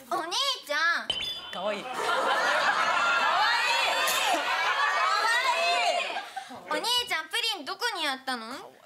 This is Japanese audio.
お兄ちゃん。 かわいい。 お兄ちゃんプリンどこにあったの？